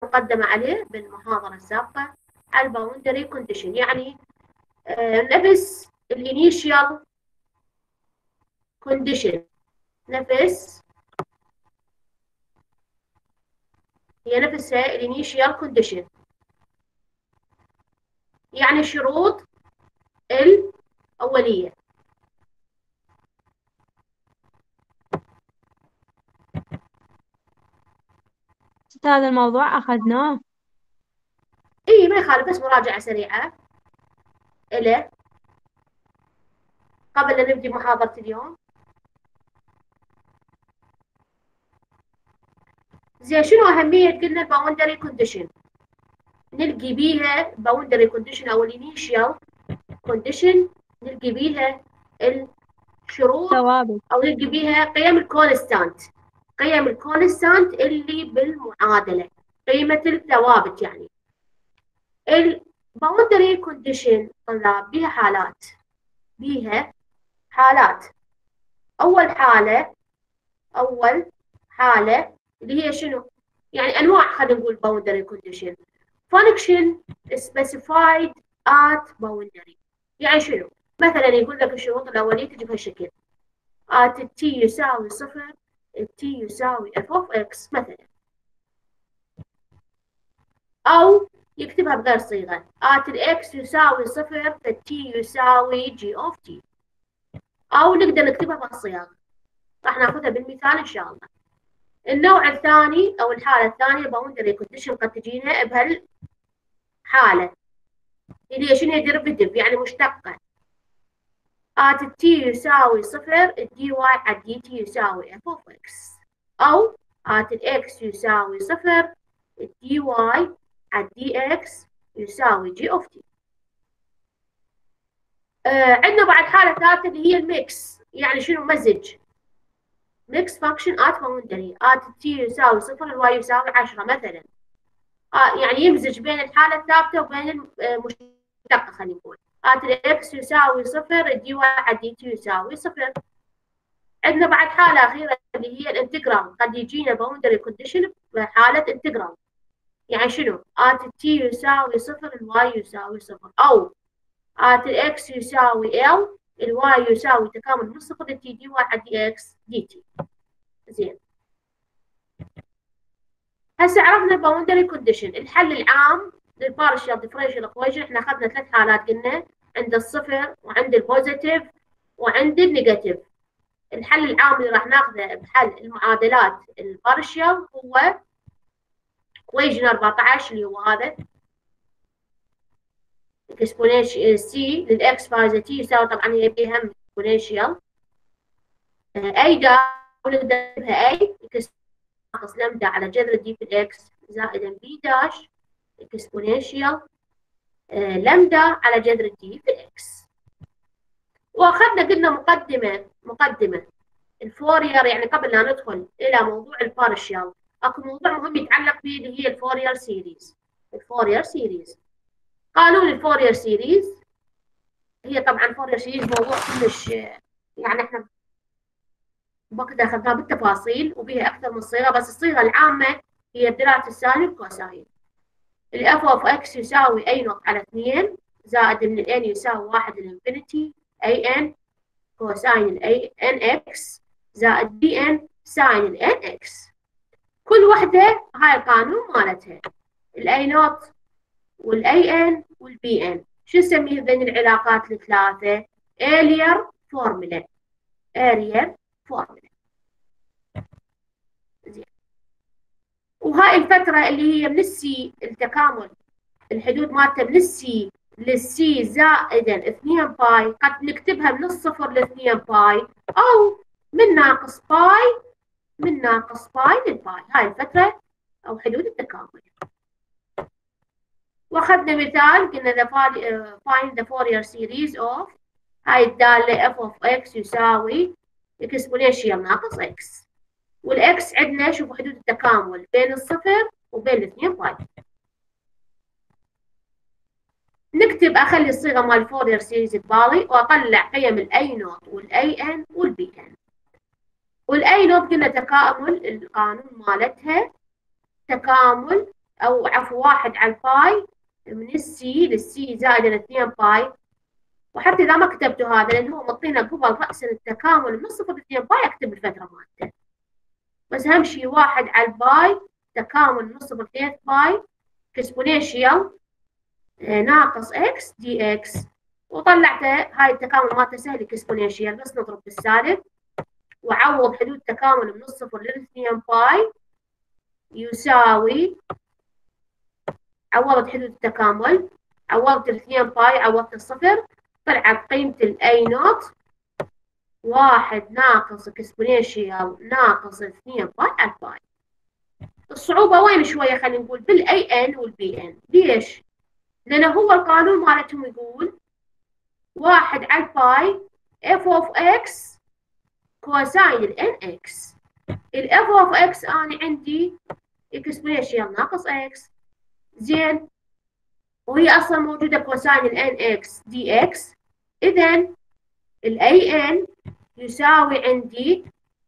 مقدمة عليه بالمحاضرة السابقة على الباوندري كونديشن، يعني نفس الانيشيال كونديشن، نفس هي نفسها الانيشيال كونديشن، يعني الشروط الأولية. هذا الموضوع أخذناه. إيه ما يخالف، بس مراجعة سريعة إله قبل أن نبدي محاضرة اليوم. زين، شنو أهمية قلنا الباوندري كونديشن؟ نلقي بيها باوندري كونديشن أو الانيشيال كونديشن، نلقي بيها الشروط ثوابت. أو نلقي بيها قيم الكونستانت، قيم الكونستانت اللي بالمعادلة، قيمة الثوابت. يعني الباوندري كونديشن طلاب بيها حالات، بيها حالات. أول حالة اللي هي شنو؟ يعني أنواع، خلينا نقول باوندري كونديشن. function specified at boundary، يعني شنو؟ مثلا يقول لك الشروط الأولية تجي بهالشكل: at t يساوي صفر، t يساوي f of x مثلا، أو يكتبها بغير صيغة: at x يساوي صفر t يساوي g of t، أو نقدر نكتبها بهالصياغة. راح ناخذها بالمثال إن شاء الله. النوع الثاني أو الحالة الثانية باوندري كونديشن قد تجينا بهالحالة اللي هي شنو؟ ديريفيتيف، يعني مشتقة. at t يساوي صفر dy على dt يساوي f of x، أو at x يساوي صفر dy على dx يساوي g of t. عندنا بعد حالة ثالثة اللي هي الميكس، يعني شنو؟ مزج. ميكس فانكشن at boundary، at t يساوي صفر الواي يساوي 10 مثلا. يعني يمزج بين الحالة الثابتة وبين المشتقة. خلينا نقول at x يساوي صفر dy على dt يساوي صفر. عندنا بعد حالة أخيرة اللي هي الانتجرال، قد يجينا باوندري كونديشن بحالة انتجرال، يعني شنو؟ at t يساوي صفر الواي يساوي صفر، أو at x يساوي l الواي يساوي تكامل من صفر ل t dy على dx dt. زين، هسه عرفنا الباوندري كونديشن. الحل العام للبارشال ديفرنشال ايكويشن احنا اخذنا 3 حالات قلنا: عند الصفر وعند البوزيتيف وعند النيجاتيف. الحل العام اللي راح ناخذه بحل المعادلات البارشال هو ايكويشن 14 اللي هو هذا اكسبوننشال سي للاكس فايزة تي يساوي، طبعا هي بهم اكسبوننشال اي دا، ونقدر نكتبها اي ناقص لمدا على جذر دي في الاكس زائدا بي داش اكسبوننشال لمدا على جذر دي في الاكس. واخذنا قلنا مقدمه الفورير، يعني قبل لا ندخل الى موضوع البارشال اكو موضوع مهم يتعلق به اللي هي الفورير سيريز. الفورير سيريز، قانون الفورير سيريز، هي طبعا فورير سيريز موضوع كلش يعني احنا وقتها اخذناه بالتفاصيل وبها اكثر من صيغه، بس الصيغه العامه هي بدلاله السالب والكوساين. الاف اوف اكس يساوي اي نوت على 2 زائد من الان يساوي 1 للانفينيتي اي ان كوساين الاي ان اكس زائد بي ان ساين الان اكس. كل وحده هاي القانون مالتها، الاي نوت والاي ان والبي ان. شو نسميه بين العلاقات الثلاثه؟ ايلير فورمولا. اريال فورمولا. زين، وهاي الفتره اللي هي من السي التكامل، الحدود مالته من السي للسي زائدا 2 باي، قد نكتبها من الصفر ل 2 باي، او من ناقص باي للباي. هاي الفتره او حدود التكامل. واخذنا مثال قلنا find the Fourier series of، هاي الداله f of x يساوي اكسبوننشال ناقص x، والاكس عندنا شوفوا حدود التكامل بين الصفر وبين الاثنين باي. نكتب اخلي الصيغه مال فورير سيريز ببالي واطلع قيم الاي نوت والاي ان والبي ان. والاي نوت قلنا تكامل، القانون مالتها تكامل أو عفوا 1 على الباي من السي للسي زائد 2 باي. وحتى إذا ما كتبتوا هذا لأن هو مطينا قبل رأس التكامل من 0 ل 2 باي أكتب الفترة مالته. بس أهم شيء 1 على الباي تكامل من 0 ل 2 باي اكسبوننشيال ناقص اكس دي اكس. وطلعته هاي التكامل مالته سهل اكسبوننشيال، بس نضرب بالسالب وعوض حدود تكامل من 0 ل 2 باي يساوي، عوضت حدود التكامل، عوضت 2 باي، عوضت الصفر، طلعت قيمة الاي نوت 1 ناقص اكسبوننشيال ناقص 2 باي على الباي. الصعوبة وين شوية؟ خلينا نقول بالاي ان والبي ان. ليش؟ لأن هو القانون مالتهم يقول 1 على الباي اف اوف اكس كوساين الان اكس. الاف اوف اكس انا عندي اكسبوننشيال ناقص اكس، زين، وهي اصلا موجوده كوساين الان اكس دي اكس. اذا الاي ان يساوي عندي،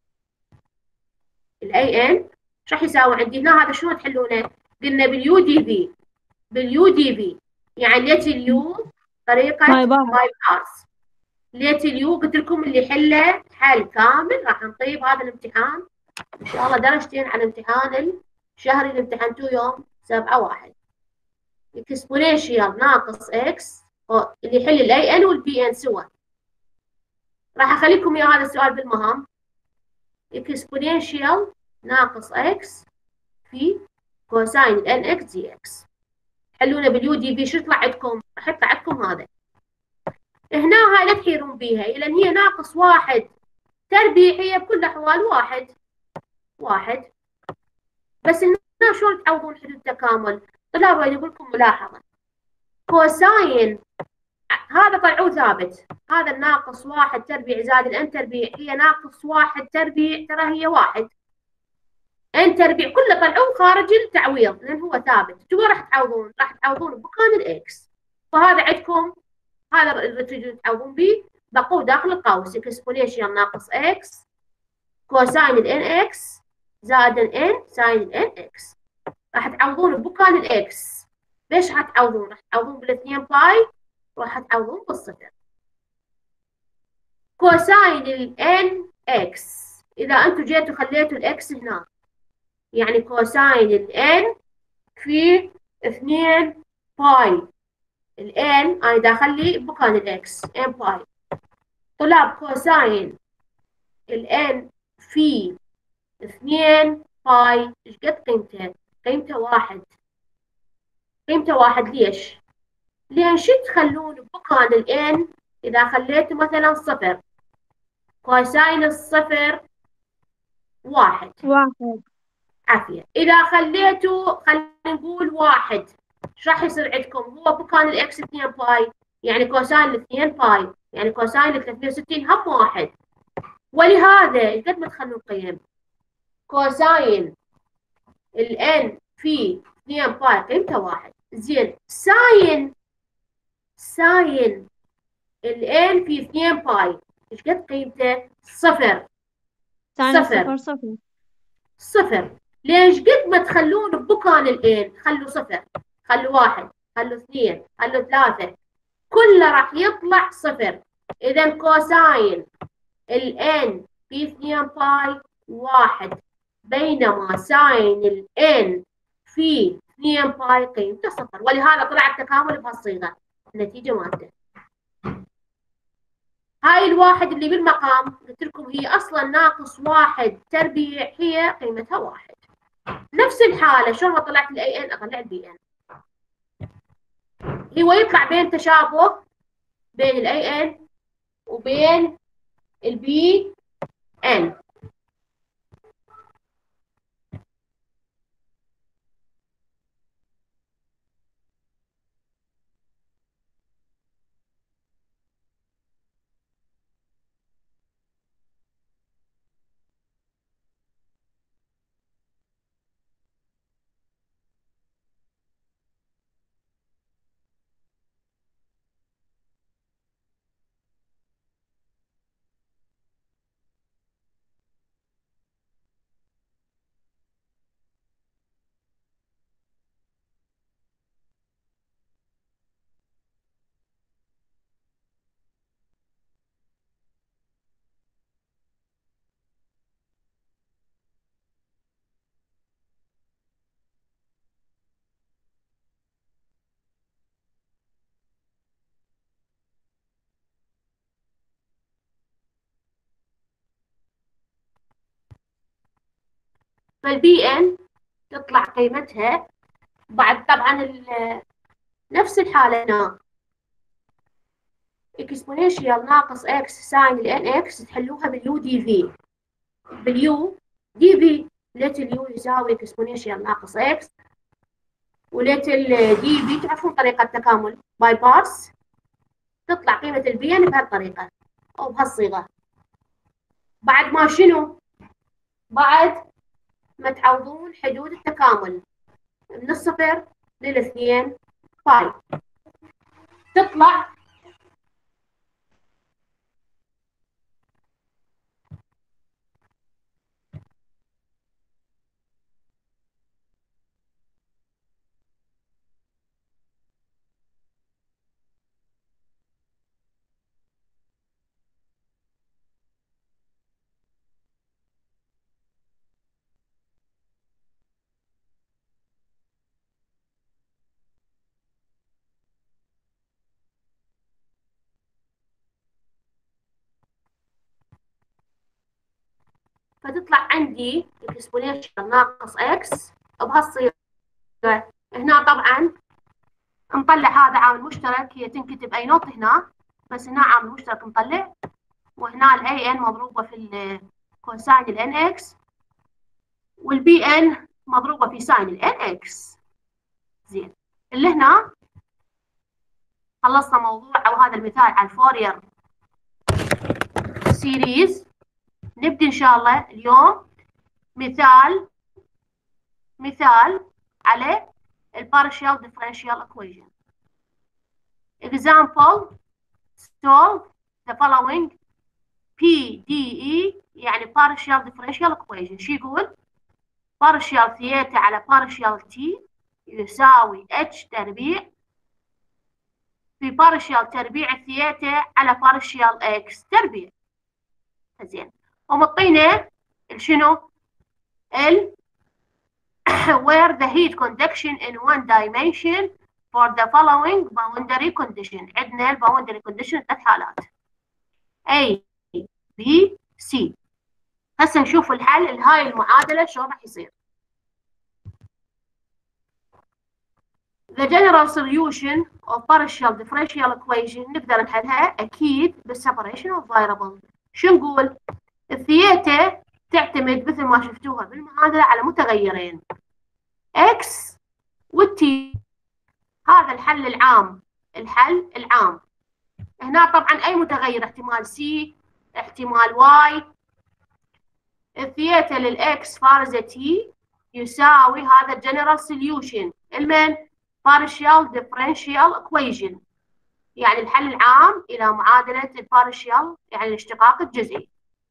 الاي ان ايش راح يساوي عندي هنا؟ هذا شلون تحلونه؟ قلنا باليو دي في، باليو دي في يعني ليت اليو طريقه باي باس. ليت اليو قلت لكم اللي يحله حل كامل راح نطيب هذا الامتحان ان شاء الله درجتين على الامتحان الشهري اللي امتحنتوه يوم 7/1. اكسبوننشيال ناقص اكس اللي يحل الاي ان والبي ان سوا. راح اخليكم يا هذا السؤال بالمهام. اكسبوننشيال ناقص اكس في كوساين الان اكس دي اكس. حلونا باليو دي في. شو يطلع عندكم؟ راح يطلع عندكم هذا. هنا هاي لا تحيرون بيها لان هي ناقص 1 تربيع، هي بكل الاحوال 1. بس هنا شلون تعوضون حدود التكامل؟ طلاب يقول لكم ملاحظه، كوساين هذا طلعوه ثابت، هذا الناقص 1 تربيع زائد الان تربيع هي ناقص 1 تربيع، ترى هي 1. ان تربيع كله طلعوه خارج التعويض لان هو ثابت. شو راح تعوضون؟ راح تعوضون بمكان الاكس. فهذا عندكم هذا اللي تريدون تعوضون به بقوه داخل القوس اكسبوننشيال ناقص اكس كوساين الان اكس زائد الان ساين الان اكس. راح تعوضون بمكان الاكس. ليش راح تعوضون؟ راح تعوضون بالاثنين باي وراح تعوضون بالصفر. كوساين الان اكس اذا انتم جيتوا خليتوا الاكس هنا يعني كوساين الان في 2 باي. الان انا داخلي بمكان الاكس ان باي. طلاب كوساين الان في 2 باي ايش قد قيمته؟ قيمته 1. قيمته 1. ليش؟ لان شو تخلون بمكان الان اذا خليته مثلا 0 كوساين الصفر 1. عافية. إذا خليته خلينا نقول 1 ايش راح يصير عندكم؟ هو بمكان الإكس 2 باي يعني كوساين 2 باي يعني كوساين 360 هم 1. ولهذا ايش قد ما تخلون قيم كوساين الN في 2 باي قيمته 1. زين ساين الN في 2 باي ايش قد قيمته؟ 0. صفر. ليش قد ما تخلون بمكان الان خلوا 0 خلوا 1 خلوا 2 خلوا 3 كله راح يطلع 0. اذا كوساين الان في 2 باي 1 بينما ساين الان في 2 باي قيمته 0. ولهذا طلع التكامل بهالصيغه النتيجه مالته. هاي الواحد اللي بالمقام قلت لكم هي اصلا ناقص 1 تربيع هي قيمتها 1. نفس الحالة شلون طلعت الاي ان اطلع البي ان. هو يطلع بين تشابه بين الاي ان وبين البي ان. فالبي ان تطلع قيمتها بعد طبعا نفس الحالة هنا اكسبوننشال ناقص اكس ساين الان اكس تحلوها باليو دي في، باليو دي في ليت اليو يساوي اكسبوننشال ناقص اكس، وليت الدي في تعرفون طريقة تكامل باي بارس، تطلع قيمة البي ان بهالطريقة او بهالصيغة. بعد ما شنو؟ بعد ما تعوضون حدود التكامل من الصفر للاثنين باي تطلع فتطلع عندي اكسبوننشال ناقص اكس بهالصيغة. هنا طبعا نطلع هذا عامل مشترك، هي تنكتب اي نوت هنا بس هنا عامل مشترك نطلع، وهنا الاي ان مضروبة في الكوساين الان اكس، والبي ان مضروبة في ساين الان اكس. زين اللي هنا خلصنا موضوع او هذا المثال على الفورير سيريز. نبدي ان شاء الله اليوم مثال على البارشال ديفرنشال equation. Example: solve the following PDE يعني partial differential equation. شو يقول؟ partial ثيتا على partial t يساوي h تربيع في partial تربيع ثيتا على partial x تربيع. زين ومعطينا شنو؟ where the heat conduction in one dimension for the following boundary condition. عندنا الباوندري condition 3 حالات A B C. هسه نشوف الحل لهاي المعادلة شلون راح يصير. The general solution of partial differential equation نقدر نحلها أكيد بالseparation of variable. شو نقول؟ الثيتا تعتمد مثل ما شفتوها بالمعادلة على متغيرين x والتي. هذا الحل العام، الحل العام. هنا طبعا اي متغير احتمال سي احتمال واي. الثيتا للاكس فارزة تي يساوي هذا الجنرال سوليوشن المن partial differential equation يعني الحل العام الى معادلة البارشال يعني الاشتقاق الجزئي.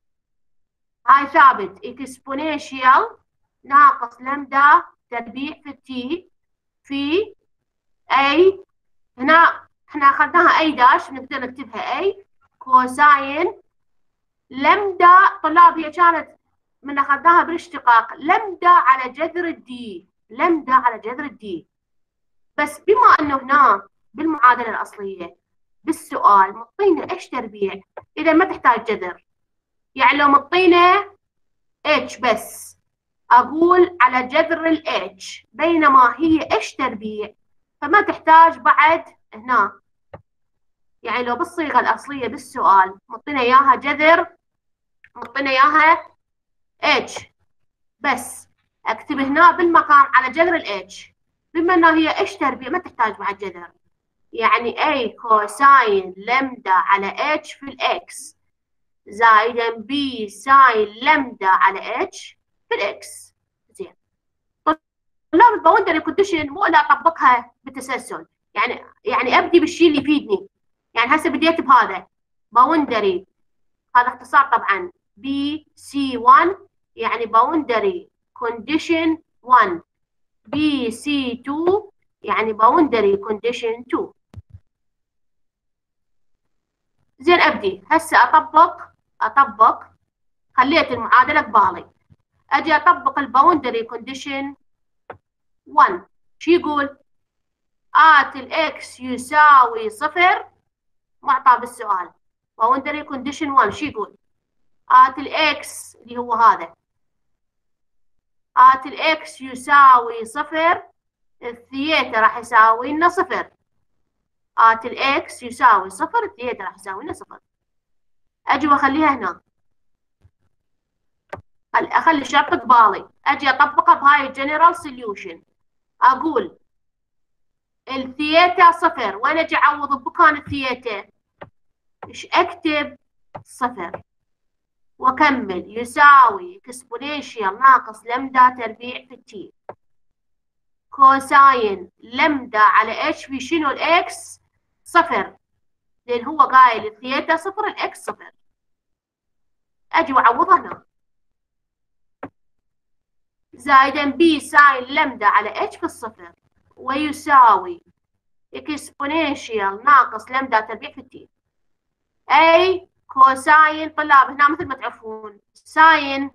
هاي ثابت اكسبوننشال ناقص لمدا تربيع في التي في اي. هنا احنا اخذناها اي داش نقدر نكتبها اي كوساين لمدا. طلاب هي كانت من اخذناها بالاشتقاق لمدا على جذر الدي، لمدا على جذر الدي. بس بما انه هنا بالمعادله الاصليه بالسؤال مطينا اتش تربيع اذا ما تحتاج جذر، يعني لو مطينا اتش بس اقول على جذر الاتش بينما هي اتش تربيع فما تحتاج بعد هنا. يعني لو بالصيغه الاصليه بالسؤال مطينا اياها جذر مطينا اياها اتش بس اكتب هنا بالمقام على جذر الاتش، بما انه هي اتش تربيع ما تحتاج بعد جذر، يعني اي كوساين لمدا على اتش في الاكس زائدا بي ساين لمدا على اتش في الاكس. زين طلاب الباوندري كونديشن مو الا اطبقها بالتسلسل، يعني ابدي بالشيء اللي يفيدني. يعني هسه بديت بهذا باوندري، هذا اختصار طبعا بي سي 1 يعني باوندري كونديشن 1، بي سي 2 يعني باوندري كونديشن 2. زين ابدي هسه اطبق خليت المعادله ببالي، اجي اطبق الباوندري كونديشن 1. شو يقول؟ آت الإكس يساوي 0 معطى بالسؤال. باوندري كونديشن 1 شو يقول؟ آت الإكس اللي هو هذا، آت الإكس يساوي صفر، الثيتا راح يساوي لنا صفر. آت الإكس يساوي صفر، الثيتا راح يساوي لنا صفر. أجي وأخليها هنا، أخلي شرط قبالي، أجي أطبقها بهاي الجنرال سوليوشن. أقول الثيتا صفر، وين أجي أعوض بمكان الثيتا؟ إيش أكتب؟ صفر، وأكمل يساوي اكسبوننشال ناقص لمدا تربيع في التي كوساين لمدا على اتش في شنو الاكس؟ صفر، لأن هو قايل الثيتا صفر الاكس صفر. أجي وأعوضها هنا، زائدا بي ساين لمدا على اتش في الصفر ويساوي اكسبوننشال ناقص لمدا تربيع في التي. أي كوساين، طلاب هنا مثل ما تعرفون ساين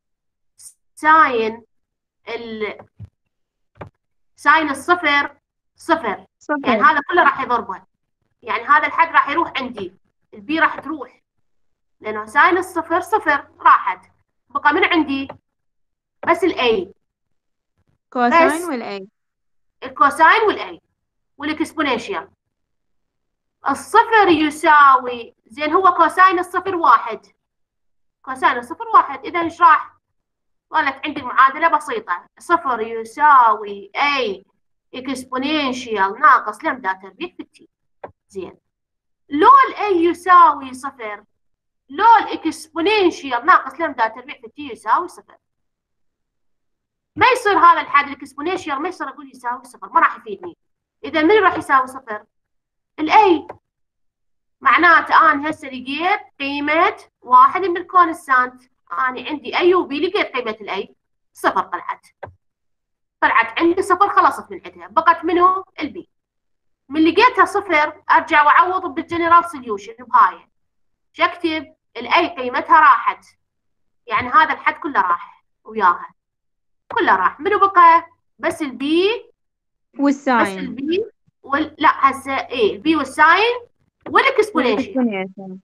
ساين الصفر صفر، يعني هذا كله راح يضربه، يعني هذا الحد راح يروح عندي، البي راح تروح، لأنه ساين الصفر صفر راحت، بقى من عندي بس الاي، كوساين والاي، الكوساين والاي والاكسبوننشال. الصفر يساوي زين، هو كوساين الصفر واحد، كوساين الصفر واحد، إذا ايش راح؟ قالت عندي المعادلة بسيطة، صفر يساوي اي اكسبوننشال ناقص لمدا تربيع في التي. زين، لو الاي يساوي صفر، لو الاكسبوننشال ناقص لمدا تربيع في التي يساوي صفر، ما يصير هذا الحد الاكسبوننشال، ما يصير اقول يساوي صفر، ما راح يفيدني. اذا من راح يساوي صفر؟ الاي. معناته انا هسه لقيت قيمه واحد من الكونستانت، انا عندي اي وبي، لقيت قيمه الاي صفر، طلعت عندي صفر، خلصت من عندها، بقت منو؟ البي. من لقيتها صفر ارجع واعوض بالجنرال سوليوشن بهاي، شو اكتب؟ الاي قيمتها راحت، يعني هذا الحد كله راح وياها، كله راح، منو بقى؟ بس البي والساين، بس البي لا هسه ايه، البي والساين والاكسبوننشال.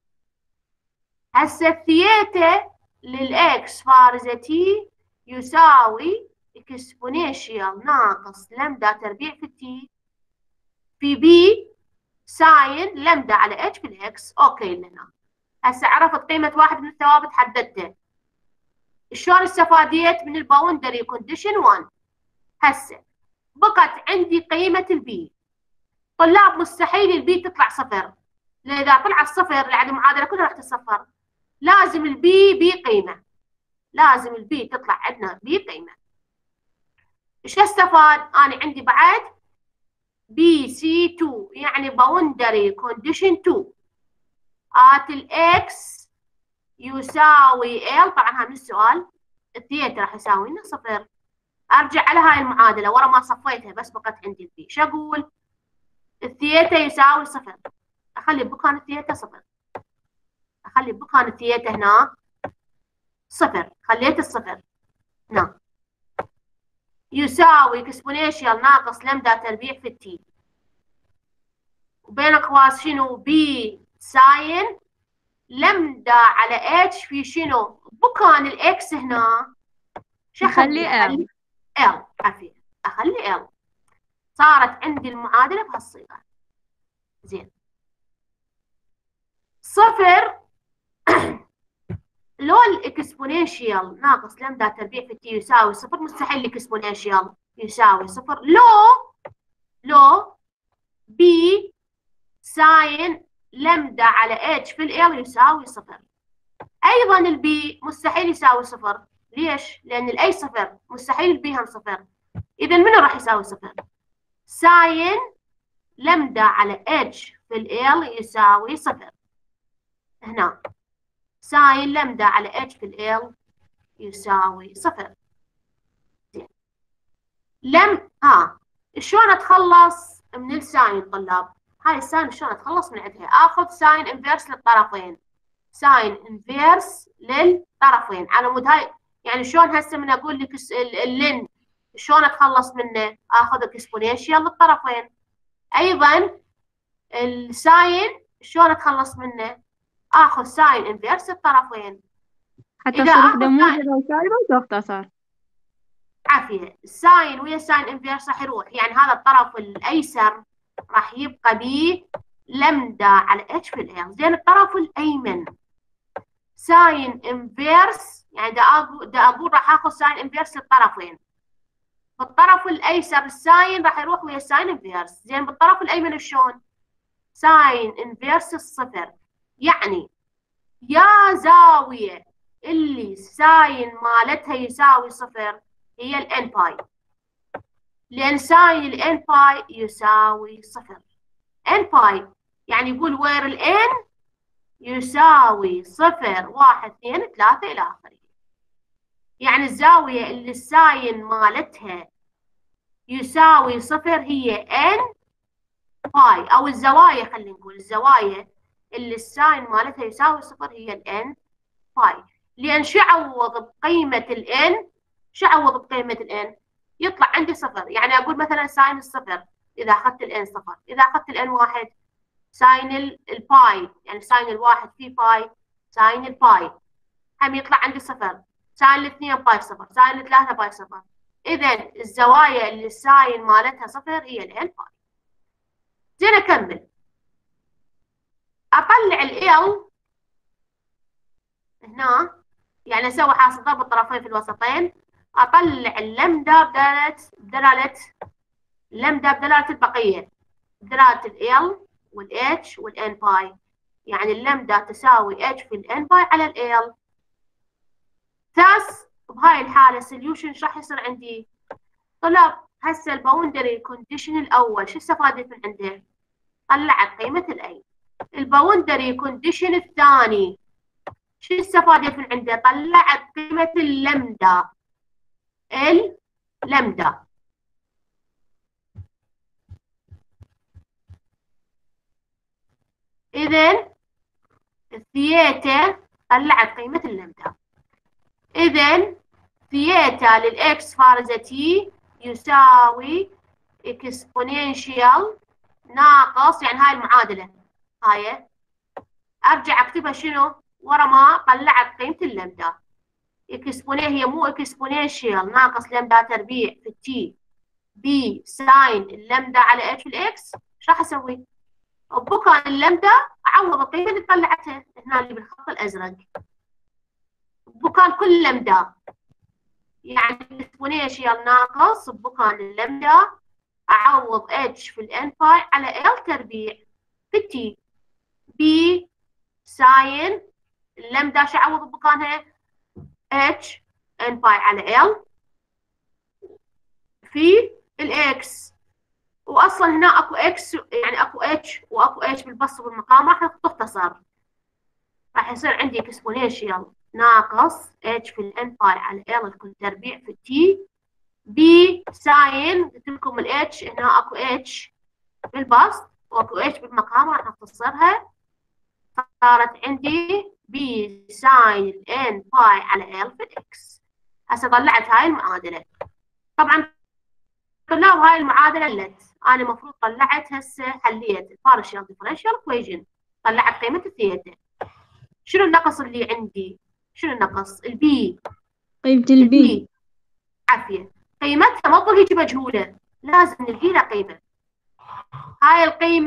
هسه الثيتا للاكس فارزة تي يساوي اكسبوننشال ناقص لمدا تربيع في التي في بي ساين لمدا على اتش في الاكس. اوكي، لهنا هسه عرفت قيمة واحد من الثوابت حددته. شلون استفاديت من الباوندري كونديشن 1؟ هسه بقت عندي قيمة البي. طلاب مستحيل البي تطلع صفر، لأن إذا طلعت صفر يعني المعادلة كلها راح تتصفر، لازم البي قيمة، لازم البي تطلع عندنا بي قيمة. ايش استفاد؟ أنا عندي بعد بي سي 2، يعني باوندري كونديشن 2 آت الإكس يساوي ال، طبعا هذا من السؤال، الثيتا راح يساوي لنا صفر. ارجع على هاي المعادله ورا ما صفيتها، بس بقت عندي البي. شو اقول؟ الثيتا يساوي صفر، اخلي بمكان الثيتا صفر، اخلي بمكان الثيتا هنا صفر، خليت الصفر هنا، يساوي اكسبوننشال ناقص لمدا تربيع في التي، وبين اقواس شنو؟ بي ساين لمدا على اتش في شنو؟ بمكان الاكس هنا شو اخلي؟ ال عافيه، اخلي ال. صارت عندي المعادله بهالصيغه. زين، صفر لو الاكسبوننشال ناقص لمدا تربيع في التي يساوي صفر، مستحيل الاكسبوننشال يساوي صفر. لو بي ساين لمدا على اتش في ال يساوي صفر. ايضا البي مستحيل يساوي صفر، ليش؟ لان الاي صفر، مستحيل البي هم صفر. اذا منو راح يساوي صفر؟ ساين لمدا على اتش في ال يساوي صفر. هنا ساين لمدا على اتش في ال يساوي صفر. زين، شلون اتخلص من الساين طلاب؟ هاي الساين شلون اتخلص من عندها؟ اخذ ساين انفيرس للطرفين، ساين انفيرس للطرفين على مود هاي، يعني شلون هسه من اقول لك اللين شلون اتخلص منه؟ اخذ اكسبوننشال للطرفين. ايضا الساين شلون اتخلص منه؟ اخذ ساين انفيرس الطرفين، حتى تصير وحدة موجبة وسالبة وتختصر. عافية. الساين ويا الساين انفيرس راح يروح، يعني هذا الطرف الايسر راح يبقى ب لمدا على اتش في ال. زين الطرف الايمن ساين انفيرس، يعني دا اقول راح اخذ ساين انفيرس للطرفين. بالطرف الايسر الساين راح يروح ويا الساين انفيرس. زين بالطرف الايمن شلون؟ ساين انفيرس الصفر، يعني يا زاوية اللي الساين مالتها يساوي صفر هي الان باي، لان ساين الان باي يساوي صفر. ان باي يعني يقول وير الان يساوي صفر، واحد اثنين ثلاثة الى اخره. يعني الزاوية اللي الساين مالتها يساوي صفر هي ان باي، او الزوايا، خلينا نقول الزوايا اللي الساين مالتها يساوي صفر هي الان باي. لان شو اعوض بقيمة الان؟ شو اعوض بقيمة الان؟ يطلع عندي صفر. يعني اقول مثلا ساين الصفر اذا اخذت الان صفر، اذا اخذت الان واحد ساين الباي، يعني ساين الواحد في باي ساين الباي هم يطلع عندي صفر. ساين الاثنين باي صفر، ساين الثلاثة باي صفر. اذا الزوايا اللي الساين مالتها صفر هي الان باي. زين اكمل. اطلع ال هنا، يعني اسوي حاصل ضرب الطرفين في الوسطين. اطلع اللمدا بدلالة لمدا بدلالة البقية، بدلالة ال والاتش والان باي. يعني اللمدا تساوي اتش في الان باي على ال. ثاس بهاي الحالة سوليوشن شو راح يصير عندي؟ طلب هسه الباوندري كونديشن الاول شو استفادت من عنده؟ طلعت قيمة الاي. الباوندري كونديشن الثاني شو استفادت من عنده؟ طلعت قيمة اللمدا. إذن الثيتا طلعت قيمة اللمدا. إذن ثيتا للإكس فارزة تي يساوي اكسبوننشيال ناقص، يعني هاي المعادلة هاي أرجع أكتبها شنو؟ ورا ما طلعت قيمة اللمدا. هي مو اكسبوننشيال ناقص لمدا تربيع في التي بي ساين اللمدا على اتش في الاكس. شو راح اسوي؟ بكان اللمدا اعوض القيمه اللي طلعتها هنا اللي بالخط الازرق. بكان كل لمدا يعني اكسبوننشيال ناقص بكان اللمدا اعوض اتش في الان باي على ال تربيع في التي بي ساين اللمدا شو اعوض بكانها؟ اتش ان باي على ال في الاكس. واصلا هنا اكو اكس، يعني اكو اتش واكو اتش بالبسط والمقام راح تختصر. راح يصير عندي اكسبوننشيال ناقص اتش في الان باي على ال الكل تربيع في التي بي ساين، قلت لكم الاتش هنا اكو اتش بالبسط واكو اتش بالمقام راح نختصرها. صارت عندي بي ساين الان باي على ال في الاكس. هسه طلعت هاي المعادله. طبعا طلاب هاي المعادله قلت انا المفروض طلعت هسه حليت البارشال ديفرنشال ايكويشن، طلعت قيمه الثيتا. شنو النقص اللي عندي؟ شنو النقص؟ البي. قيمة البي عافيه. قيمتها ما تظل هيك مجهوله، لازم نلقي لها قيمه. هاي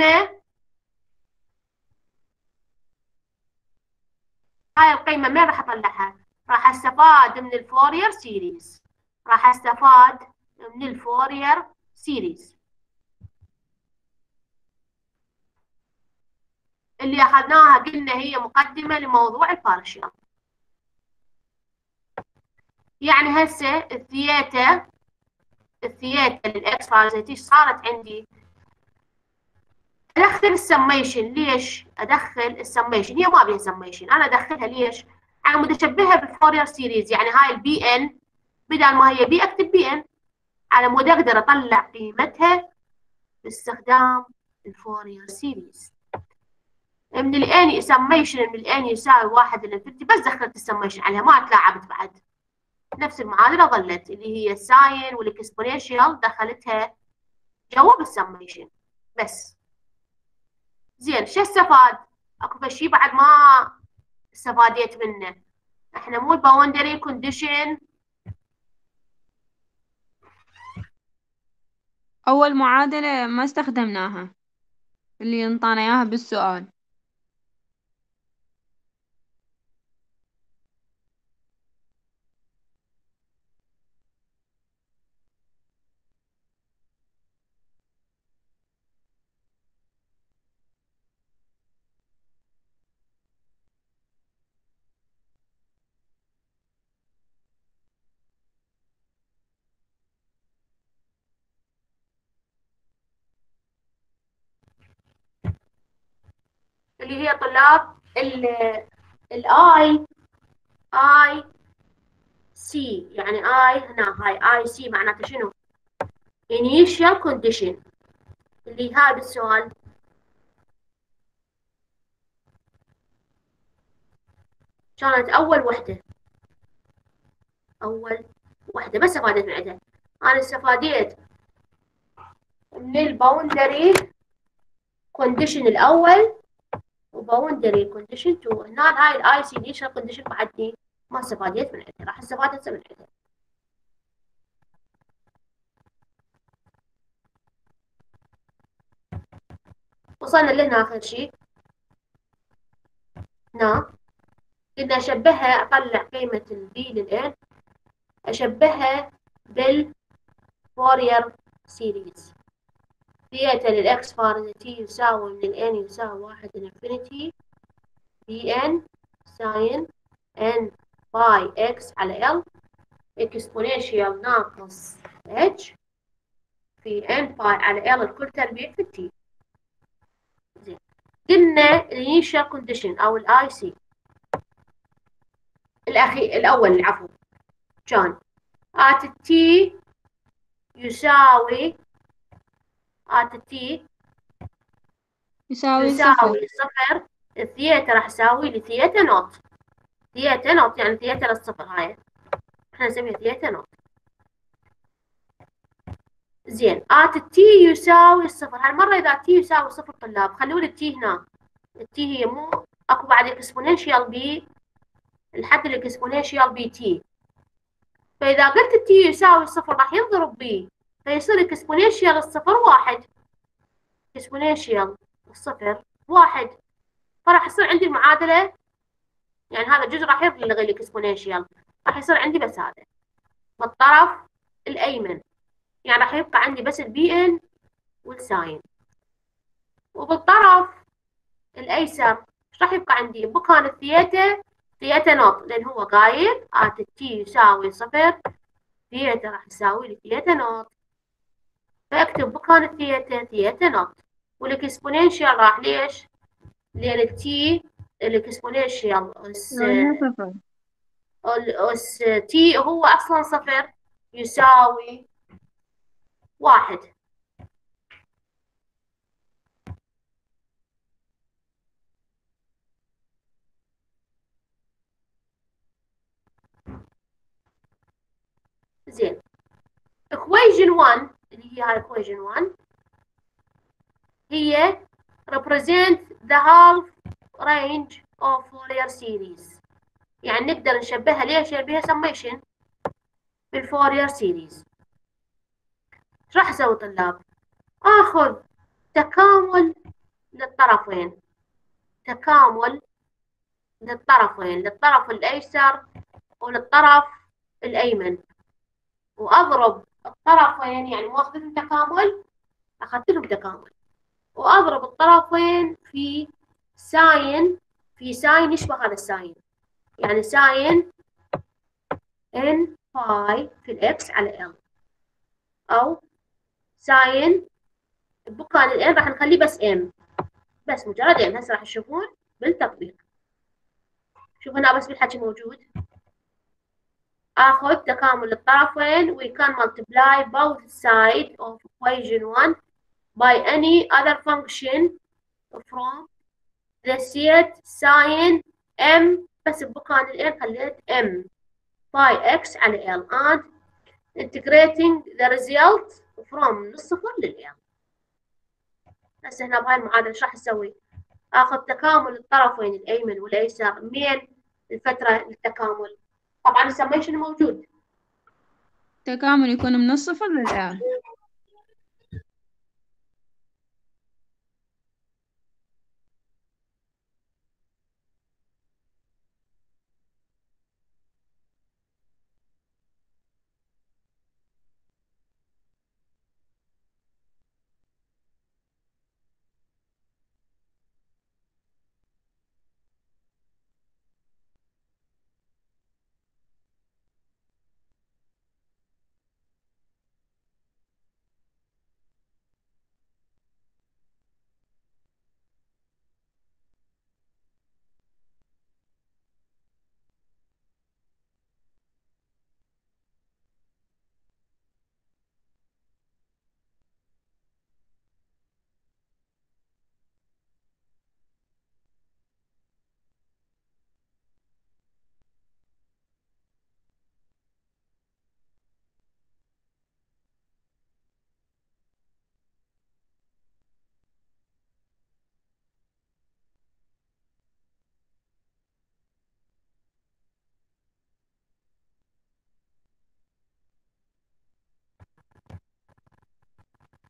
القيمه مين راح اطلعها؟ راح استفاد من الفورير سيريز. اللي اخذناها قلنا هي مقدمه لموضوع البارشال. يعني هسه الثيتا للاكس فازتي صارت عندي ادخل السميشن. ليش ادخل السميشن؟ هي ما بيها سميشن، انا ادخلها ليش؟ على مود اشبهها بالفورير سيريز. يعني هاي البي ان بدل ما هي بي اكتب بي ان، على مود اقدر اطلع قيمتها باستخدام الفورير سيريز. من الان سميشن من الان يساوي 1 للانفينيتي، بس دخلت السميشن عليها ما تلاعبت بعد. نفس المعادله ظلت اللي هي الساين والاكسبوننشال دخلتها جوا بالسميشن بس. زين شو استفاد؟ اكو شيء بعد ما استفاديت منه. احنا مو الباوندري كونديشن أول معادلة ما استخدمناها، اللي انطانا إياها بالسؤال. اللي هي طلاب الاي اي سي، يعني اي هنا هاي اي سي معناته شنو؟ initial condition. اللي هذا السؤال كانت اول وحده، اول وحده بس استفادت من عندها. انا استفاديت من الباوندري كونديشن الاول وباوندري كونديشن 2. هنا هاي الاي سي initial كونديشن بعدني ما استفاديت من عندها، راح استفاد هسه من عندها. وصلنا لهنا اخر شيء. هنا قلنا اشبهها، اطلع قيمه البي للان، اشبهها بالفورير سيريز. ثيتا للاكس فارزة تي يساوي من الان يساوي 1 لانفينيتي بي ان ساين ان باي اكس على ال اكسبوننشال ناقص اتش في ان باي على ال الكل تربيع في التي. زين، قلنا الانيشال كونديشن او الاي سي الاول عفوا كان ات التي يساوي يساوي صفر. صفر. الثيتا راح يساوي لي ثيتا نوت. ثيتا نوت يعني ثيتا للصفر، هاي احنا نسميها ثيتا نوت. زين، التي يساوي الصفر. هالمرة إذا تي يساوي صفر طلاب خلوا لي التي هنا. التي هي مو اكو بعد اكسبوننشال بي الحد الاكسبوننشال بي تي. فإذا قلت التي يساوي صفر راح ينضرب بي، فيصير اكسبوننشال الصفر واحد. اكسبوننشال الصفر واحد، فراح يصير عندي المعادلة، يعني هذا الجزء راح يلغي الاكسبوننشال، راح يصير عندي بس هذا بالطرف الأيمن، يعني راح يبقى عندي بس البي ان والساين. وبالطرف الأيسر ايش راح يبقى عندي؟ بكان الثيتا ثيتا نوت، لأن هو قايل آت التي يساوي صفر، ثيتا راح يساوي لي ثيتا نوت، فاكتب بكان الثيتا ثيتا نوت. والاكسبوننشال راح ليش؟ لأن التي الاكسبوننشال صفر. اس تي هو أصلا صفر يساوي واحد. زين، equation 1 اللي هي هاي equation 1 هي represent the half range of Fourier series، يعني نقدر نشبهها ليش؟ بها summation بالفورير سيريز. ايش راح اسوي طلاب؟ اخذ تكامل للطرفين، تكامل للطرفين، للطرف الايسر وللطرف الايمن، واضرب الطرفين، يعني مو اخذتهم تكامل، اخذت لهم تكامل، واضرب الطرفين في ساين، في ساين يشبه هذا الساين، يعني ساين ان باي في الاكس على ال، او ساين بكان الان راح نخليه بس ام، بس مجرد ام. هسه راح تشوفون بالتطبيق. شوف هنا بس بالحكي موجود. اخذ تكامل الطرفين we can multiply both sides of equation 1 by any other function from the set sin m، بس بكان الان خليت m by x على l and integrating the result from من الصفر لل. هسه هنا بهاي المعادلة ايش راح اسوي؟ اخذ تكامل الطرفين الايمن والايسر من الفترة التكامل. طبعا السميشن موجود. تكامل يكون من الصفر للآن.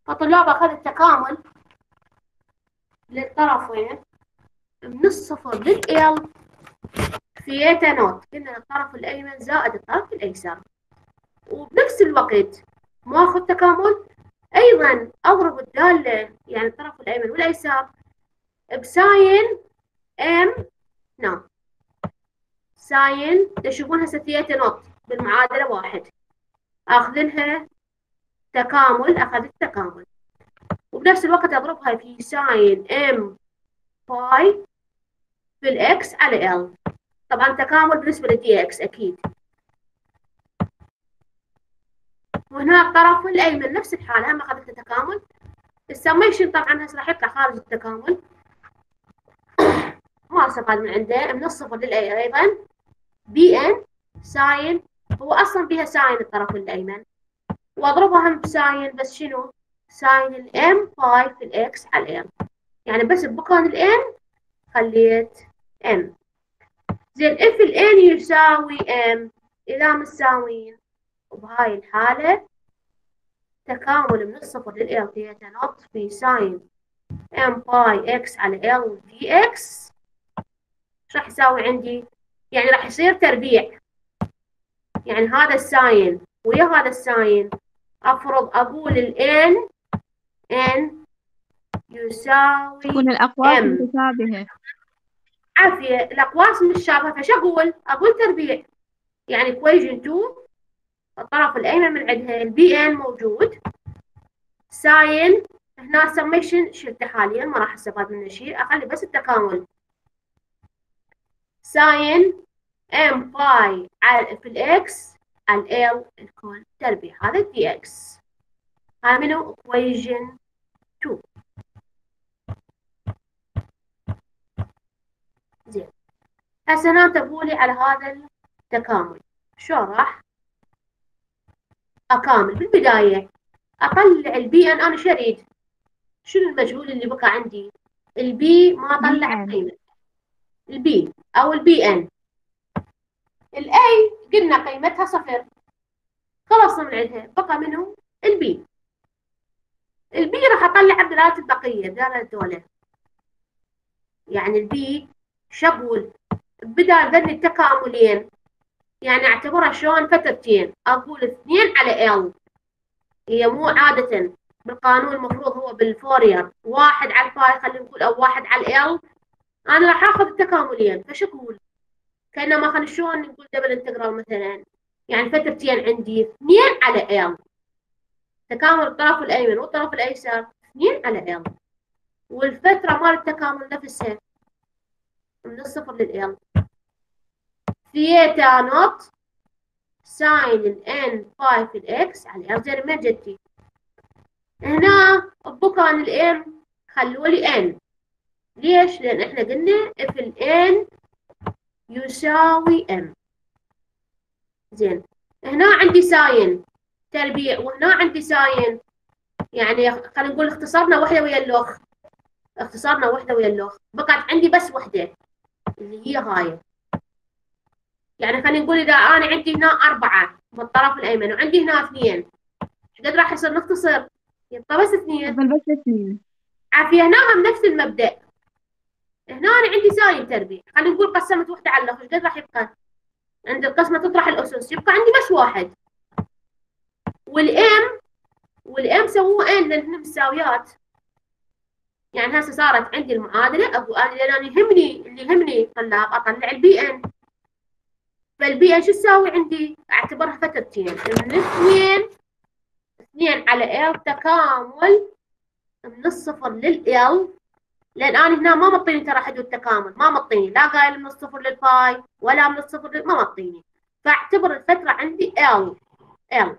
فطلاب أخذ التكامل للطرفين من الصفر للإل ثيتا نوت، قلنا الطرف الأيمن زائد الطرف الأيسر، وبنفس الوقت ما أخذ تكامل أيضا أضرب الدالة يعني الطرف الأيمن والأيسر بساين ام نوت. ساين تشوفون هسه ثيتا نوت بالمعادلة واحد، أخذ لها تكامل، أخذت تكامل، وبنفس الوقت أضربها في ساين ام باي في الإكس على ال. طبعا تكامل بالنسبة لدي إكس أكيد. وهنا الطرف الأيمن نفس الحالة، هم أخذت تكامل. السميشن طبعا هسه راح يطلع خارج التكامل، ما استفاد من عنده من الصفر للأي أيضا بي إن ساين، هو أصلا بها ساين الطرف الأيمن، وأضربها هم بساين بس شنو؟ ساين الإم باي في الإكس على الإم، يعني بس بمكان الإن خليت إم. زين إف الإن يساوي إم إذا مساويين، وبهاي الحالة تكامل من الصفر للإل ثيتا نوت في ساين ام باي اكس على ال دي اكس، ايش راح يساوي عندي؟ يعني راح يصير تربيع، يعني هذا الساين ويا هذا الساين افرض اقول الان ان يساوي تكون الأقواس ام. متشابهة. عافية، الاقواس متشابهة، فش اقول تربيع، يعني equation 2 الطرف الايمن من عندها البي ان موجود، ساين هنا سميشن شلته حاليا ما راح استفاد منه شيء، اخلي بس التكامل ساين ام باي في الاكس على ال الكل تربيع، هذا دي اكس. هاي منو equation 2. زين، هسه هنا تقولي على هذا التكامل شو راح اكامل؟ بالبداية اطلع البي ان، انا شريد شنو المجهول اللي بقى عندي؟ البي ما طلع قيمة البي او البي ان. الاي قلنا قيمتها صفر، خلصنا من عندها، بقى منو؟ البي. البي راح اطلع بدلالة البقية، بدالة الدولة، يعني البي شغل بدال ذني التكاملين، يعني اعتبرها شلون فترتين، اقول 2 على ال، هي مو عادة بالقانون المفروض هو بالفورير 1 على الباي خلينا نقول، او 1 على ال، انا راح اخذ التكاملين، فش اقول؟ كانما خلينا شلون نقول دبل انتجرال مثلا، يعني فترتين عندي 2 على ال، تكامل الطرف الايمن والطرف الايسر 2 على ال، والفترة مال التكامل نفسها من الصفر للإل ثيتا نوت ساين الان باي في الاكس على ال. زين ما جدتي هنا بمكان الام خلوا لي ان، ليش؟ لان احنا قلنا اف الان يساوي ام. زين هنا عندي ساين تربيع وهنا عندي ساين، يعني خلينا نقول اختصرنا وحده ويا اللوخ، اختصرنا وحده ويا اللوخ، بقت عندي بس وحده اللي هي هاي، يعني خلينا نقول إذا أنا عندي هنا 4 بالطرف الأيمن وعندي هنا 2، إيش قد راح يصير نختصر؟ يبقى بس 2. يفضل بس 2. عافية هنا هم نفس المبدأ، هنا أنا عندي ساين تربيع، خلينا نقول قسمت وحدة على الأخر، إيش قد راح يبقى؟ عند القسمة تطرح الأسس يبقى عندي بس 1، والإم سووه إن لأنهن مساويات، يعني هسه صارت عندي المعادلة أقول أنا لأن اللي يهمني طلاب أطلع البي إن، فالبي إن شو تساوي عندي؟ أعتبرها فترتين من 2 على ال تكامل من الصفر للال، لان انا هنا ما مطيني ترى حدود تكامل، ما مطيني لا قايل من الصفر للباي ولا من الصفر ما مطيني، فاعتبر الفتره عندي ال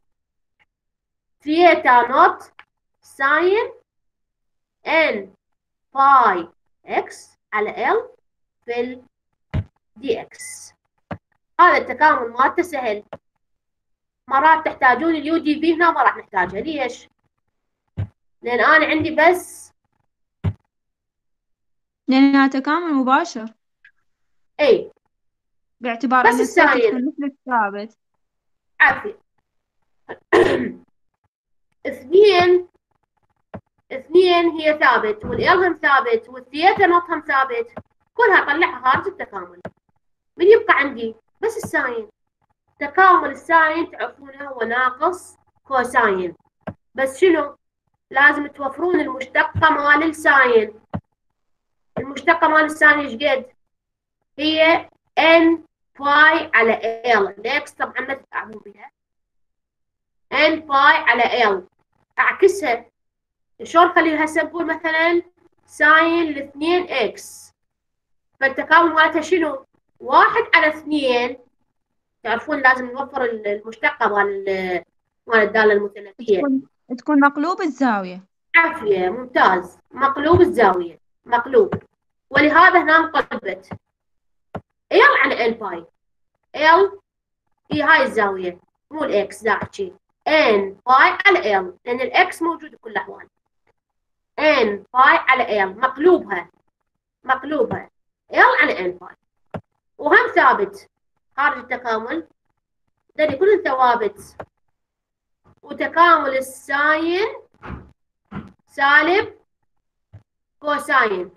ثيتا نوت ساين ان باي اكس على ال في ال دي اكس. هذا التكامل مالته سهل، مرات تحتاجون اليو دي في، هنا ما راح نحتاجها، ليش؟ لان انا عندي بس لأنها تكامل مباشر اي باعتبار بس أن الثيتا الساين تكون مثل الثابت. عافية. 2 2 هي ثابت، والال هم ثابت، والثيتا نوت هم ثابت، كلها طلعها خارج التكامل. من يبقى عندي؟ بس الساين. تكامل الساين تعرفونه هو ناقص كوساين، بس شنو؟ لازم توفرون المشتقة مال الساين. المشتقة مال الساين ايش قد؟ هي n باي على l. الاكس طبعا ما تتعبون بها. n باي على l اعكسها. شلون اخليها؟ هسه نقول مثلا ساين 2 اكس، فالتكامل مالتها شنو؟ 1 على 2. تعرفون لازم نوفر المشتقة مال الدالة المثلثية. تكون مقلوب الزاوية. عافية، ممتاز. مقلوب الزاوية، مقلوب. ولهذا هنا انقلبت ال على ال باي. ال هي هاي الزاوية، مو الاكس داعي شي. ان باي على ال، لأن الاكس موجود بكل الأحوال. ان باي على ال مقلوبها، مقلوبها ال على ان باي. وهم ثابت خارج التكامل، ذولي كلهم ثوابت. وتكامل الساين سالب كوساين.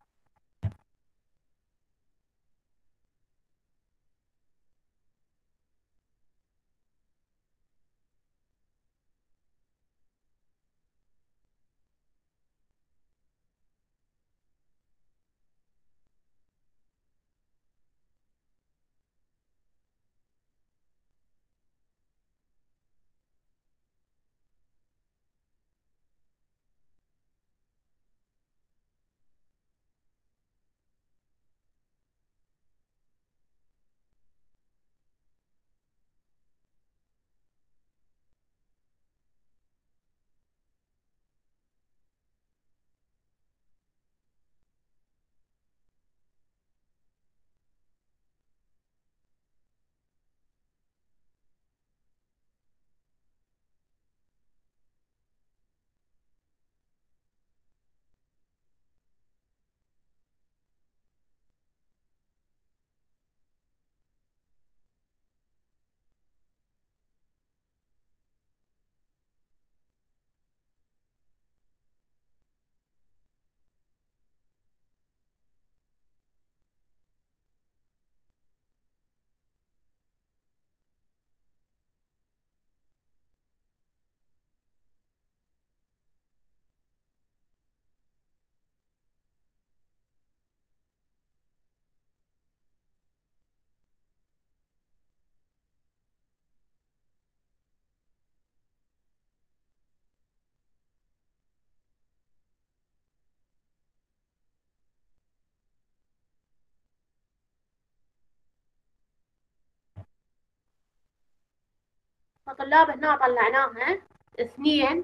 فطلاب هنا طلعناها 2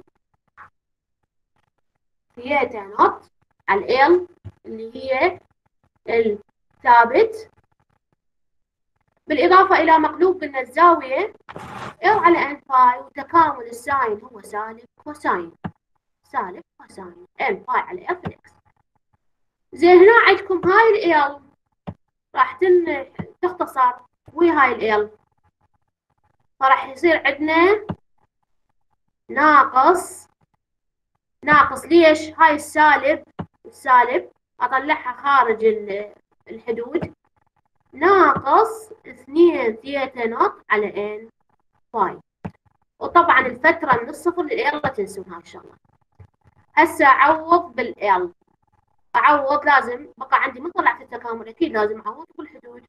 ثيتا نوت على ال اللي هي الثابت، بالإضافة إلى مقلوب قلنا الزاوية ال على ان باي، وتكامل الساين هو سالب كوساين. سالب كوساين ان باي على ال في الاكس. زين هنا عندكم هاي ال راح تختصر ويا هاي ال، فراح يصير عندنا ناقص. ناقص ليش؟ هاي السالب اطلعها خارج الحدود. ناقص 2 ثيتا نوت على ان باي. وطبعا الفترة من الصفر لل لا تنسون هاي الشغلة. هسه اعوض بالال. اعوض لازم بقى عندي من طلعت التكامل اكيد لازم اعوض بالحدود.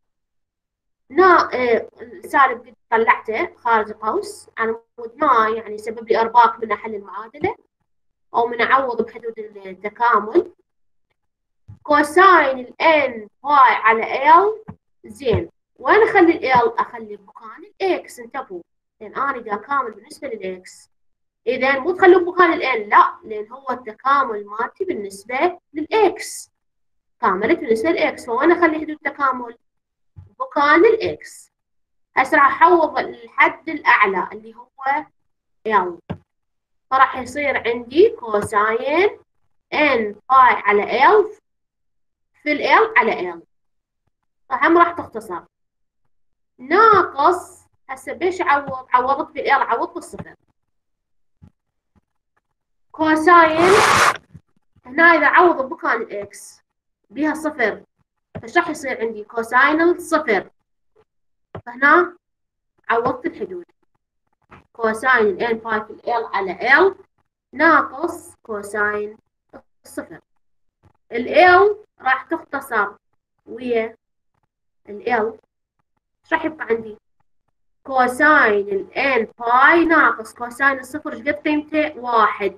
السالب قد طلعته خارج القوس على مود ما يعني يسبب لي ارباك من حل المعادلة او من اعوض بحدود التكامل. كوساين الان باي على ال. زين وين اخلي ال؟ اخلي بمكان الاكس. انتبهوا، لان انا دا كامل بالنسبه للاكس. اذا مو تخلون بمكان الان، لا، لان هو التكامل مالتي بالنسبه للاكس. كاملت بالنسبه للاكس، فوين اخلي حدود التكامل؟ بمكان الاكس. هسه راح احوض الحد الاعلى اللي هو ال، فراح يصير عندي كوساين ان باي على ال في ال على ال. فهم راح تختصر. ناقص. هسه بيش اعوض؟ عوضت بال، عوضت بالصفر. كوساين هنا إذا عوض بمكان الإكس بيها صفر، فش راح يصير عندي؟ كوساين الصفر. فهنا عوضت الحدود، كوساين n باي في ال على L ناقص كوساين الصفر. ال L راح تختصر ويا ال L، ايش راح يبقى عندي؟ كوساين ال n باي ناقص كوساين الصفر، ايش قد قيمته؟ واحد.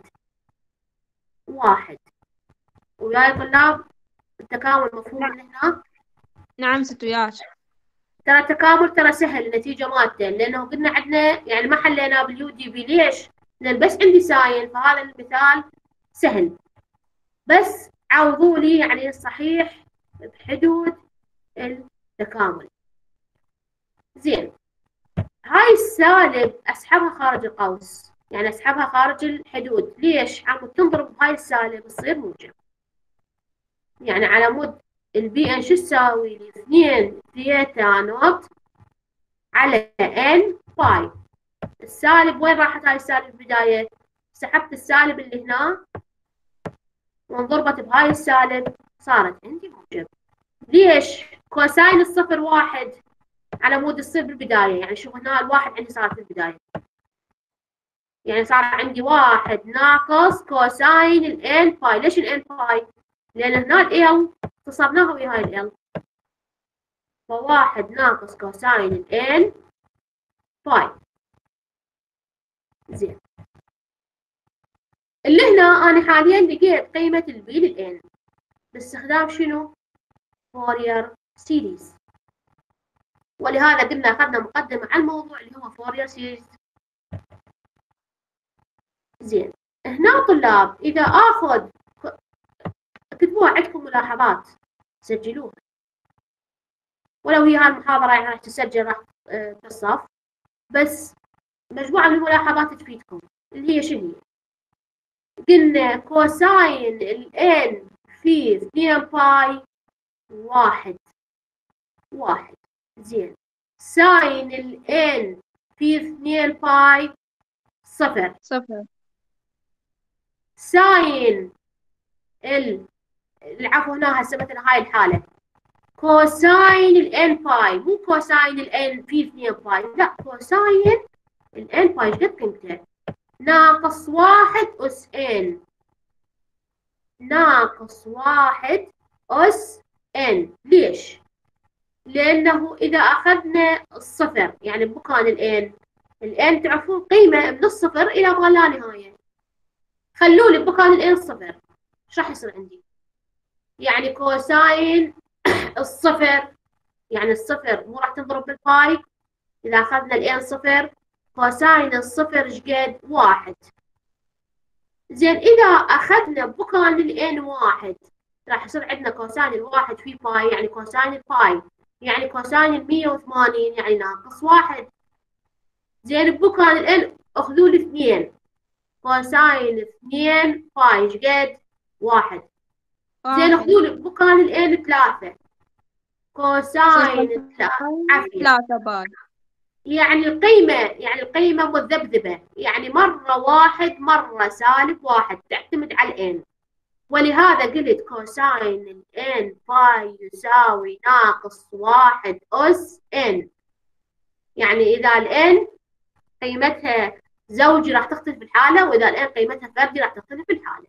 وياي طلاب التكامل مفهوم من هنا؟ نعم ست وياك. ترى التكامل ترى سهل، النتيجة مالته، لأنه قلنا عندنا يعني ما حليناه باليو دي بي. ليش؟ لأن بس عندي ساين، فهذا المثال سهل. بس عوضوا لي يعني الصحيح بحدود التكامل. زين، هاي السالب أسحبها خارج القوس، يعني أسحبها خارج الحدود. ليش؟ عمود تنضرب بهاي السالب تصير موجب. يعني على مود البي ان شو تساوي لي؟ 2 ثيتا نوت على ان باي. السالب وين راحت هاي السالب البداية؟ سحبت السالب اللي هنا وانضربت بهاي السالب صارت عندي موجب. ليش؟ كوساين الصفر واحد على مود تصير بالبداية، يعني شوف هنا الواحد عندي صارت بالبداية، يعني صار عندي واحد ناقص كوساين الان باي. ليش الان باي؟ لأن هنا ال اختصرناها ويا هاي ال، فواحد ناقص كوساين الان باي. زين، اللي هنا أنا حاليا لقيت قيمة البي للان باستخدام شنو؟ فورير سيريز. ولهذا قلنا أخذنا مقدمة على الموضوع اللي هو فورير سيريز. زين، هنا طلاب إذا آخذ، اكتبوها عندكم ملاحظات سجلوها، ولو هي هاي المحاضرة يعني راح تسجل راح في الصف، بس مجموعة من الملاحظات تفيدكم. اللي هي شنو هي؟ قلنا كوساين الان في 2 باي واحد. زين، ساين الان في 2 باي صفر. ساين العفو هنا هسه مثلا هاي الحالة كوساين الان باي، مو كوساين الان في 2 باي، لا، كوساين الان باي ايش قد قيمته؟ ناقص واحد أس n، ناقص واحد أس n. ليش؟ لأنه إذا أخذنا الصفر يعني بمكان الان تعرفون قيمة من الصفر إلى ما لا نهاية، خلولي بمكان الان صفر، ايش راح يصير عندي؟ يعني كوساين الصفر، يعني الصفر مو راح تضرب بالباي، إذا أخذنا الان صفر كوساين الصفر ايش قد؟ واحد. زين، إذا أخذنا بمكان الان واحد راح يصير عندنا كوساين الواحد في باي، يعني كوساين الباي، يعني كوساين 180 يعني ناقص واحد. زين، بمكان الان اخذوا لي 2، كوساين 2 باي ايش قد؟ واحد. زين، اخذوا لي بمكان الان 3، كوساين 3 عافية. 3 باي، يعني القيمة مذبذبة، يعني مرة واحد مرة سالب واحد، تعتمد على الان. ولهذا قلت كوساين الان باي يساوي ناقص واحد أس ان. يعني إذا الان قيمتها زوجي راح تختلف الحالة، وإذا الان قيمتها فردي راح تختلف الحالة.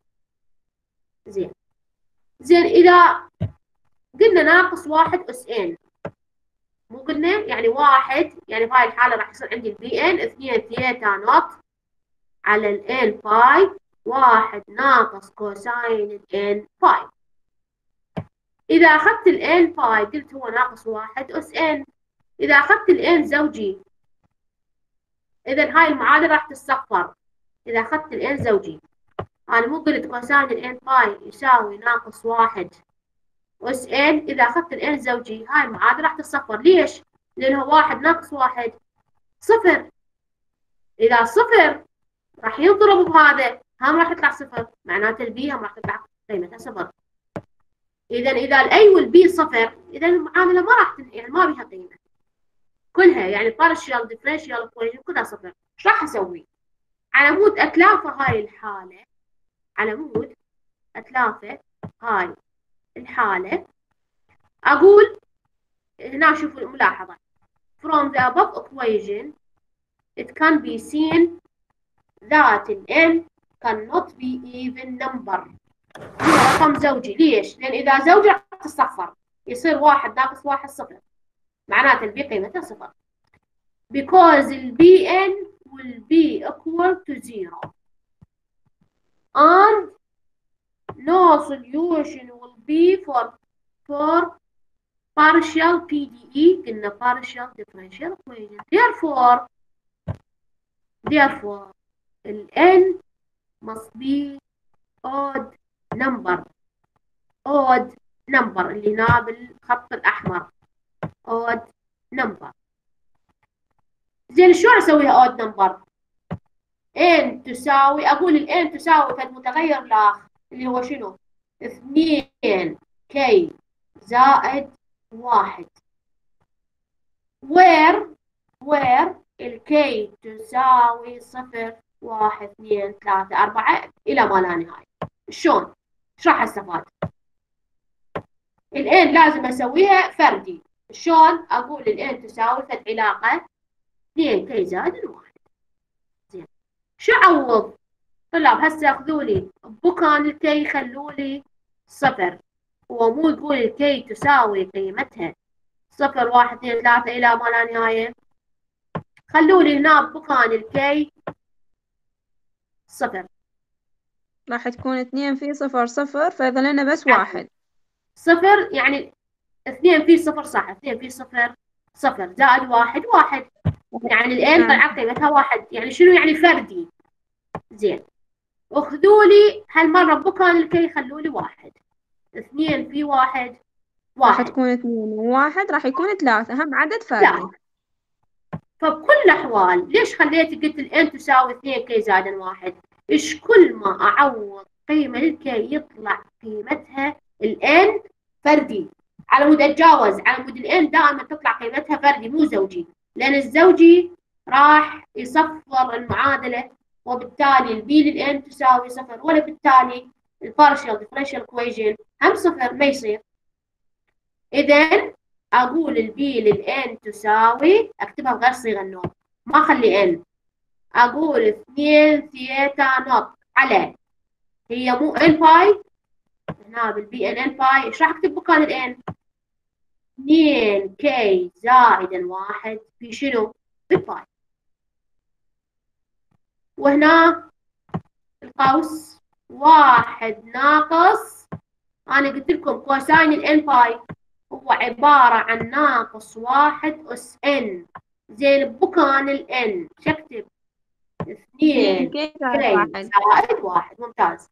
زين، إذا قلنا ناقص واحد أس ان، مو قلنا يعني واحد، يعني في هاي الحالة راح يصير عندي البي ان 2 ثيتا نوت على الان باي واحد ناقص كوساين الان باي. إذا أخذت الان باي قلت هو ناقص واحد أس ان، إذا أخذت الان زوجي إذا هاي المعادلة راح تتصفر. إذا أخذت الان زوجي، أنا مو قلت كوساين الان باي يساوي ناقص واحد أس ان، إذا أخذت الان زوجي هاي المعادلة راح تتصفر. ليش؟ لأنه واحد ناقص واحد صفر، إذا صفر راح يضرب بهذا، هم راح يطلع صفر، معناته البي هم راح تطلع قيمتها صفر. إذا الأي والبي صفر، إذا المعادلة ما راح يعني ما بيها قيمة كلها، يعني بارشال ديفرنشال ايكويشن كلها صفر. ايش راح أسوي؟ على مود أتلافى هاي الحالة على مود 3 هاي الحالة. أقول هنا شوفوا الملاحظة from the above equation it can be seen that n cannot be even number. هو رقم زوجي. ليش؟ لأن إذا زوجي راح تتصفر يصير 1 ناقص 1 0 معناته البي قيمتها 0 because البي n will be equal to 0 and no solution will be for partial PDE قلنا partial differential equation. therefore ال n must be odd number اللي هنا بالخط الأحمر odd number. زين شلون أسويها odd number؟ n تساوي أقول ال n تساوي فد متغير الآخر اللي هو شنو؟ 2 k زائد 1 where ال k تساوي 0 1 2 3 4 إلى ما لا نهاية. شلون؟ ايش راح استفاد؟ ال n لازم أسويها فردي. شلون؟ أقول ال n تساوي فد علاقة 2 k زائد 1. زين شو أعوض؟ طلاب هسه أخذوا لي بكان الكي خلوا لي 0 ومو يقول الكي تساوي قيمتها 0 1 2 3 إلى ما لا نهاية. خلوا لي هنا بكان الكي 0 راح تكون 2 في 0 0 فإذا لنا بس 1 0 يعني 2 في 0 صح 2 في 0 0 زائد 1 1 يعني الآن طلعت قيمتها 1 يعني شنو يعني فردي. زين اخذوا لي هالمرة بكان الكي خلوا لي 1 2 في 1 راح تكون 2 و1 راح يكون 3 هم عدد فردي. فبكل الأحوال ليش خليت قلت ال n تساوي 2 k زائد 1؟ إيش كل ما أعوض قيمة الكي يطلع قيمتها ال n فردي على مود أتجاوز على مود ال n دائما تطلع قيمتها فردي مو زوجي لأن الزوجي راح يصفر المعادلة وبالتالي البي لل n تساوي 0 ولا بالتالي البارشال ديفرنشال equation هم 0 ما يصير. إذن أقول البي للN تساوي أكتبها بغير صيغة النوت ما أخلي N أقول 2 ثيتا نوت على هي مو N باي هنا بالبي N باي إيش راح أكتب مكان ال N 2 K زائد 1 في شنو؟ بالباي. وهنا القوس 1 ناقص أنا قلت لكم كوساين ال N باي هو عبارة عن ناقص 1 أس n. زين بكان ال n شكتب 2 k زائد 1 ممتاز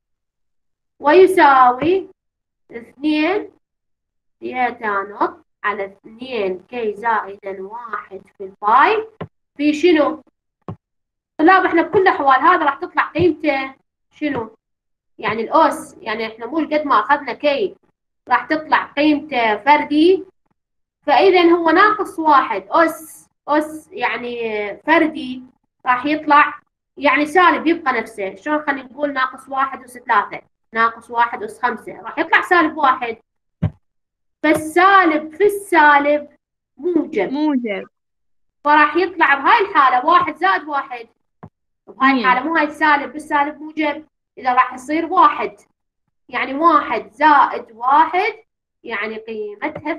ويساوي 2 ثيتا نوت على 2 k زائد 1 في الباي في شنو؟ طلاب احنا بكل الأحوال هذا راح تطلع قيمته شنو؟ يعني الأس يعني احنا مو قد ما أخذنا k راح تطلع قيمته فردي فإذا هو ناقص 1 أس يعني فردي راح يطلع يعني سالب يبقى نفسه. شلون خلينا نقول ناقص 1 أس 3 ناقص 1 أس 5 راح يطلع سالب 1 فالسالب في السالب موجب فراح يطلع بهاي الحالة 1 زائد 1 بهاي الحالة مو هاي السالب بالسالب موجب إذا راح يصير 1 يعني 1 زائد 1 يعني قيمتها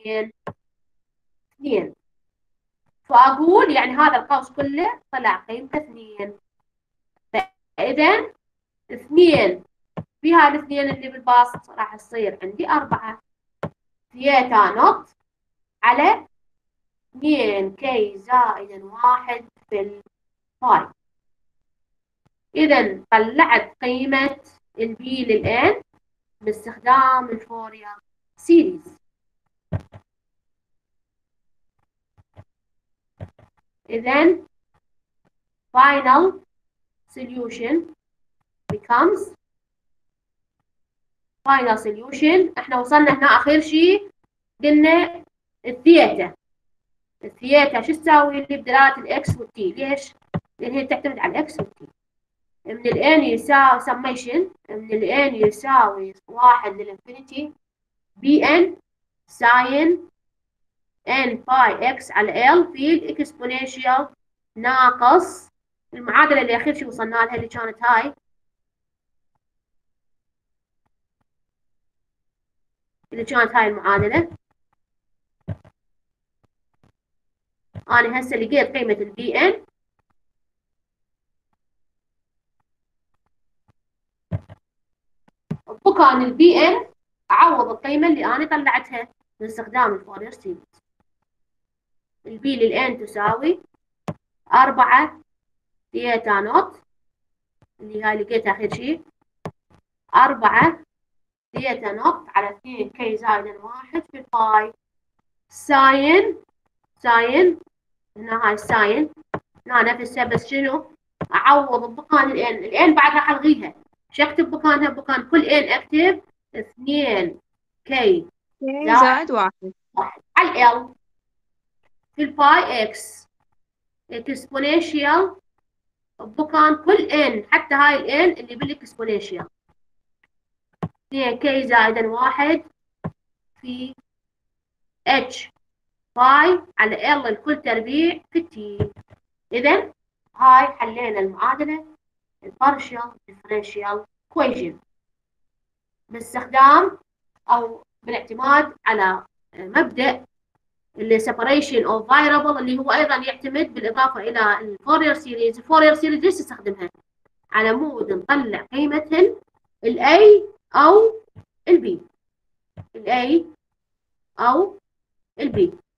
2 فأقول يعني هذا القوس كله طلع قيمته 2 فإذا 2 في هالاثنين اللي بالباسط راح تصير عندي 4 ثيتا نوت على 2 كي زائد 1 في الباي. إذا طلعت قيمة البي للآن باستخدام الفورير سيريز. إذا final solution becomes final solution. احنا وصلنا هنا اخر شيء قلنا الثيتا شو تساوي اللي بدلالة الاكس والتي. ليش؟ لان هي تعتمد على الاكس والتي. من الان يساوي سميشن من الان يساوي 1 للانفينيتي بي ان ساين ان باي اكس على ال في الاكسبوننشال ناقص المعادله اللي اخر شيء وصلنا لها اللي كانت هاي المعادله. انا هسه لقيت قيمه البي ان بمكان البي ان اعوض القيمه اللي انا طلعتها باستخدام الفورير سيريز. البي للان تساوي 4 ثيتا نوت اللي هاي لقيتها اخر شيء 4 ثيتا نوت على 2 كي زائدا 1 في باي ساين هنا هاي ساين هنا نفسها بس شنو اعوض بمكان الان بعد راح الغيها. شو اكتب مكانها؟ بمكان كل ان اكتب 2 كي زائد 1 على ال في الباي اكس اكسبوننشال بمكان كل ان حتى هاي الان اللي بالاكسبوننشال 2 كي زائدا 1 في اتش باي على ال الكل تربيع في تي. اذا هاي حلينا المعادله البارشال ديفرنشال ايكويشن باستخدام او بالاعتماد على مبدا اللي separation of variable اللي هو ايضا يعتمد بالاضافه الى الفورير سيريز. الفورير سيريز ليش نستخدمها؟ على مود نطلع قيمه الاي او البي او البي